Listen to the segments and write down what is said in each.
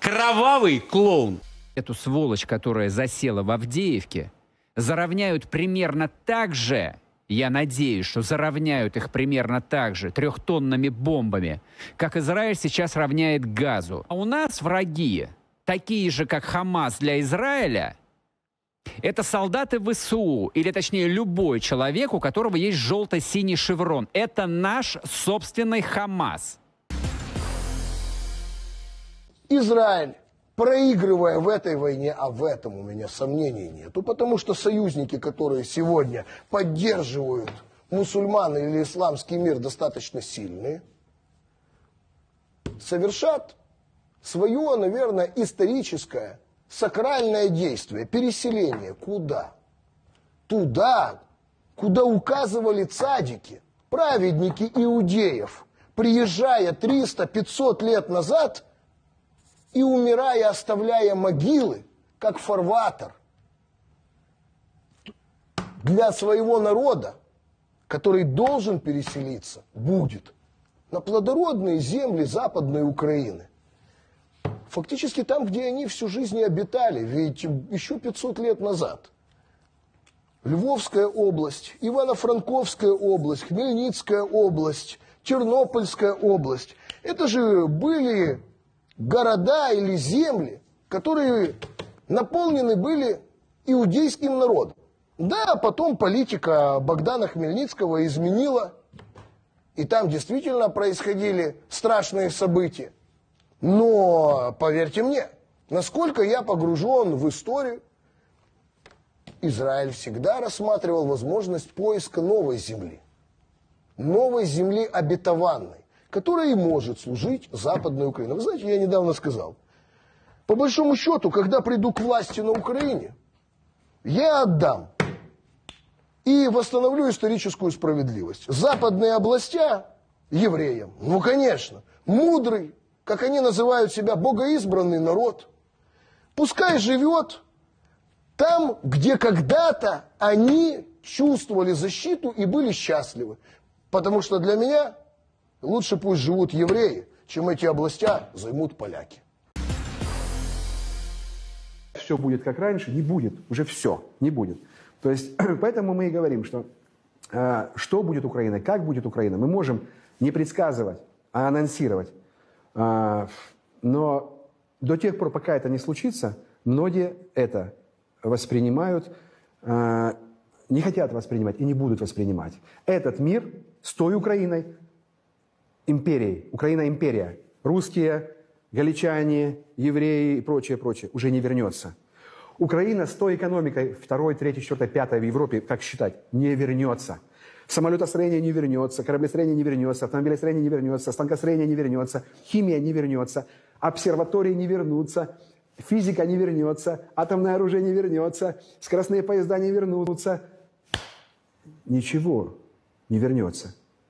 кровавый клоун. Эту сволочь, которая засела в Авдеевке, заровняют примерно так же, я надеюсь, что заровняют их примерно так же трехтонными бомбами, как Израиль сейчас равняет Газу. А у нас враги, такие же, как Хамас для Израиля, это солдаты ВСУ, или точнее любой человек, у которого есть желто-синий шеврон. Это наш собственный Хамас. Израиль, проигрывая в этой войне, а в этом у меня сомнений нету, потому что союзники, которые сегодня поддерживают мусульман или исламский мир, достаточно сильные, совершат свое, наверное, историческое, сакральное действие, переселение. Куда? Туда, куда указывали цадики, праведники иудеев, приезжая 300-500 лет назад и умирая, оставляя могилы, как фарватер для своего народа, который должен переселиться, будет на плодородные земли Западной Украины. Фактически там, где они всю жизнь и обитали, ведь еще 500 лет назад Львовская область, Ивано-Франковская область, Хмельницкая область, Тернопольская область, это же были города или земли, которые наполнены были иудейским народом. Да, потом политика Богдана Хмельницкого изменила, и там действительно происходили страшные события. Но, поверьте мне, насколько я погружен в историю, Израиль всегда рассматривал возможность поиска новой земли обетованной, которая и может служить Западной Украине. Вы знаете, я недавно сказал, по большому счету, когда приду к власти на Украине, я отдам и восстановлю историческую справедливость. Западные областя евреям, ну конечно, мудрый, как они называют себя, богоизбранный народ, пускай живет там, где когда-то они чувствовали защиту и были счастливы. Потому что для меня лучше пусть живут евреи, чем эти областя займут поляки. Все будет как раньше, не будет, уже все, не будет. То есть, поэтому мы и говорим, что будет Украина, как будет Украина, мы можем не предсказывать, а анонсировать. Но до тех пор, пока это не случится, многие это воспринимают, не хотят воспринимать и не будут воспринимать. Этот мир с той Украиной, империей, Украина-империя, русские, галичане, евреи и прочее, уже не вернется. Украина с той экономикой 2, 3, 4, 5 в Европе, как считать, не вернется. Самолетостроение не вернется, кораблестроение не вернется, автомобилестроение не вернется, станкостроение не вернется, химия не вернется, обсерватории не вернутся, физика не вернется, атомное оружие не вернется, скоростные поезда не вернутся. Ничего не вернется.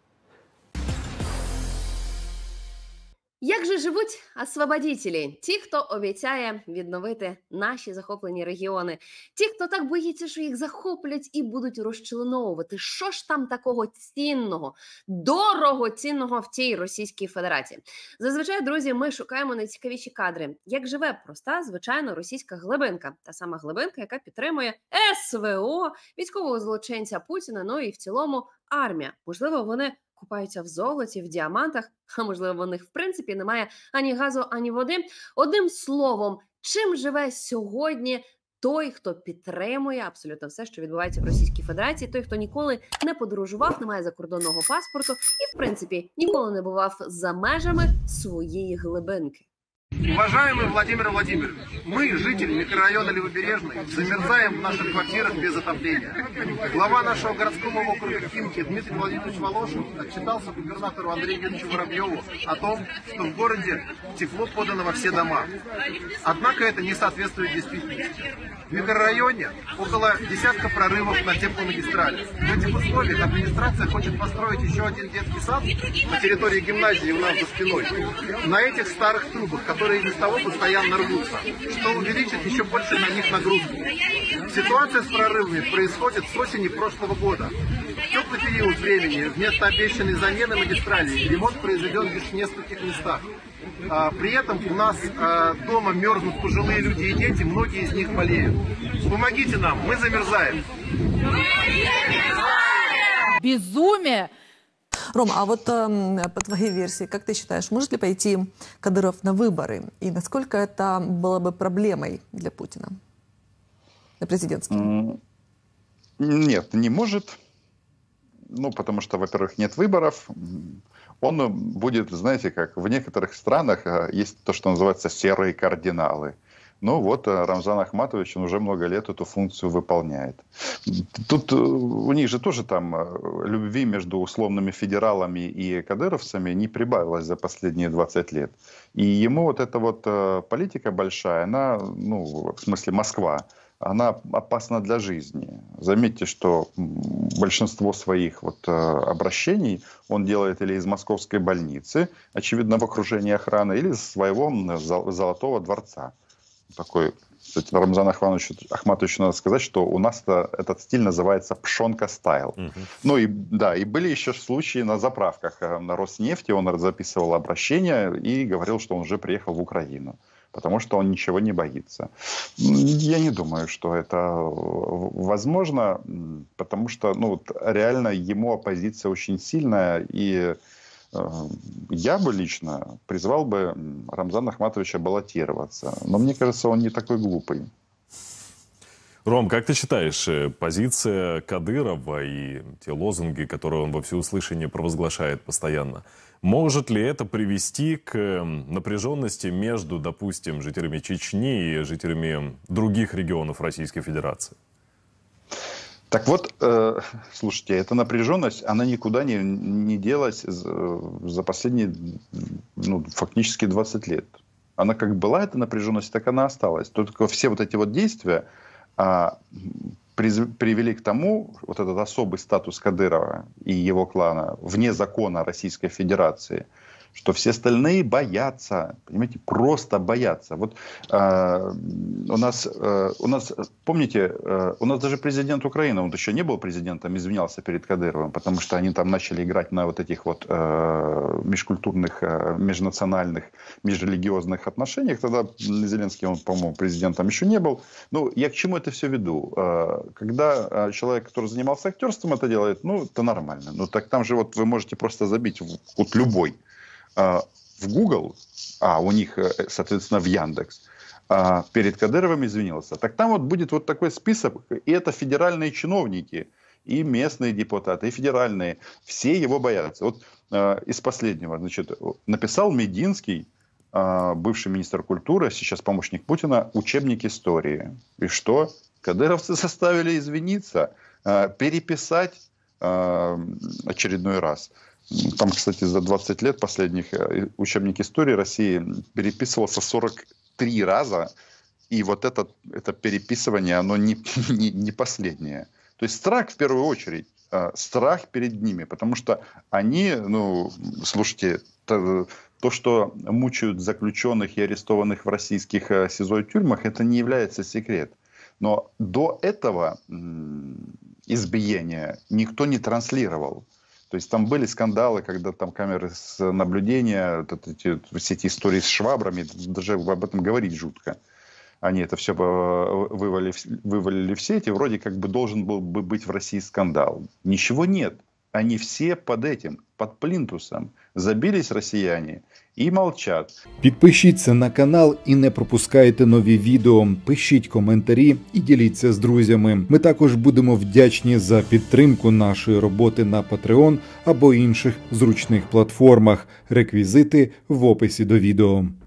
Як же живуть освободітелі? Ті, хто обіцяє відновити наші захоплені регіони. Ті, хто так боїться, що їх захоплять і будуть розчленовувати. Що ж там такого цінного, дорогоцінного в тій Російській Федерації? Зазвичай, друзі, ми шукаємо найцікавіші кадри. Як живе проста, звичайно, російська глибинка. Та сама глибинка, яка підтримує СВО, військового злочинця Путіна, ну і в цілому армія. Можливо, вони купаються в золоті, в діамантах, а можливо, в них в принципі немає ані газу, ані води. Одним словом, чим живе сьогодні той, хто підтримує абсолютно все, що відбувається в Російській Федерації, той, хто ніколи не подорожував, не має закордонного паспорту і, в принципі, ніколи не бував за межами своєї глибинки. Уважаемый Владимир Владимирович, мы, жители микрорайона Левобережный, замерзаем в наших квартирах без отопления. Глава нашего городского округа Химки Дмитрий Владимирович Волошин отчитался губернатору Андрею Евгеньевичу Воробьеву о том, что в городе тепло подано во все дома. Однако это не соответствует действительности. В микрорайоне около десятка прорывов на тепломагистрали. В этих условиях администрация хочет построить еще один детский сад на территории гимназии у нас за спиной. На этих старых трубах, которые без того постоянно рвутся, что увеличит еще больше на них нагрузку. Ситуация с прорывами происходит с осени прошлого года. В теплый период времени вместо обещанной замены магистралей ремонт произведен лишь в нескольких местах. При этом у нас дома мерзнут пожилые люди и дети, многие из них болеют. Помогите нам, мы замерзаем. Безумие! Рома, а вот по твоей версии, как ты считаешь, может ли пойти Кадыров на выборы? И насколько это было бы проблемой для Путина? На президентские? Нет, не может. Ну, потому что, во-первых, нет выборов. Он будет, знаете, как в некоторых странах есть то, что называется серые кардиналы. Ну вот Рамзан Ахматович, он уже много лет эту функцию выполняет. Тут у них же тоже там любви между условными федералами и кадыровцами не прибавилось за последние 20 лет. И ему вот эта вот политика большая, она, ну, в смысле Москва, она опасна для жизни. Заметьте, что большинство своих вот обращений он делает или из московской больницы, очевидно, в окружении охраны, или из своего Золотого дворца. Такой, кстати, Рамзану Ахматовичу надо сказать, что у нас этот стиль называется пшонка стайл. Ну и да, и были еще случаи на заправках на Роснефти, он записывал обращение и говорил, что он уже приехал в Украину, потому что он ничего не боится. Я не думаю, что это возможно, потому что, ну, вот, реально ему оппозиция очень сильная, и я бы лично призвал бы Рамзана Ахматовича баллотироваться. Но мне кажется, он не такой глупый. Ром, как ты считаешь, позиция Кадырова и те лозунги, которые он во всеуслышание провозглашает постоянно, может ли это привести к напряженности между, допустим, жителями Чечни и жителями других регионов Российской Федерации? Так вот, слушайте, эта напряженность, она никуда не делась за последние, ну, фактически 20 лет. Она как была, эта напряженность, так она осталась. Только все вот эти вот действия привели к тому, вот этот особый статус Кадырова и его клана вне закона Российской Федерации, что все остальные боятся, понимаете, просто боятся. Вот у нас, помните, у нас даже президент Украины, он еще не был президентом, извинялся перед Кадыровым, потому что они там начали играть на вот этих вот межкультурных, межнациональных, межрелигиозных отношениях. Тогда Зеленский, он, по-моему, президентом еще не был. Ну, я к чему это все веду? Когда человек, который занимался актерством, это делает, ну, это нормально. Ну, так там же вот вы можете просто забить вот любой в Google, у них, соответственно, в Яндекс, перед Кадыровым извинился. Так там вот будет вот такой список, и это федеральные чиновники, и местные депутаты, и федеральные, все его боятся. Вот из последнего, значит, написал Мединский, бывший министр культуры, сейчас помощник Путина, учебник истории. И что? Кадыровцы заставили извиниться, переписать очередной раз. Там, кстати, за 20 лет последних учебник истории России переписывался 43 раза. И вот это переписывание, оно не последнее. То есть страх, в первую очередь, страх перед ними. Потому что они, ну, слушайте, то, что мучают заключенных и арестованных в российских СИЗО и тюрьмах, это не является секретом. Но до этого избиения никто не транслировал. То есть там были скандалы, когда там камеры с наблюдения, все эти истории с швабрами, даже об этом говорить жутко. Они это все вывалили в сеть, и вроде как бы должен был бы быть в России скандал. Ничего нет. Они все под этим, под плинтусом. Забились россияне і мовчать. Підпишіться на канал і не пропускайте нові відео. Пишіть коментарі і діліться з друзями. Ми також будемо вдячні за підтримку нашої роботи на Patreon або інших зручних платформах. Реквізити в описі до відео.